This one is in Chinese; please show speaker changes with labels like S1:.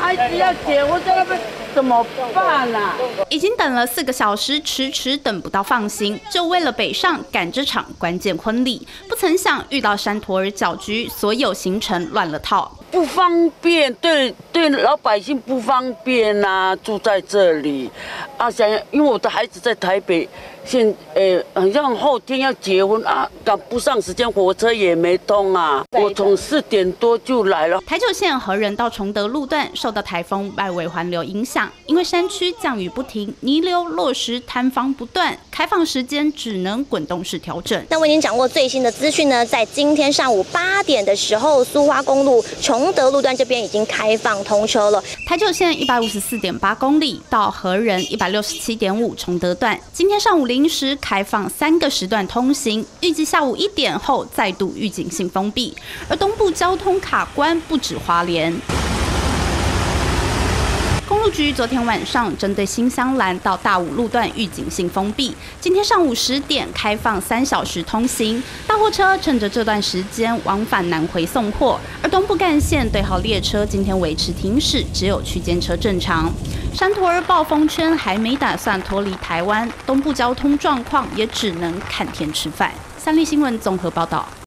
S1: 孩子要结婚在那边怎么办啊？
S2: 已经等了4个小时，迟迟等不到放行，就为了北上赶这场关键婚礼。不曾想遇到山陀儿搅局，所有行程乱了套。
S1: 不方便，对老百姓不方便啊，住在这里啊，因为我的孩子在台北，好像后天要结婚啊，赶不上时间，火车也没通啊。我从4点多就来了。
S2: 台九线和仁到崇德路段受到台风外围环流影响，因为山区降雨不停，泥流落石坍方不断，开放时间只能滚动式调整。
S3: 那我已经掌握最新的资讯呢，在今天上午8点的时候，苏花公路崇德路段这边已经开放通车了。
S2: 台九线154.8公里到和仁167.5崇德段，今天上午临时开放3个时段通行，预计下午1点后再度预警性封闭。而东部交通卡关不止花莲。公路局昨天晚上针对新香兰到大武路段预警性封闭，今天上午10点开放3小时通行，大货车趁着这段时间往返南回送货，而东部干线对号列车今天维持停驶，只有区间车正常。山陀儿暴风圈还没打算脱离台湾，东部交通状况也只能看天吃饭。三立新闻综合报道。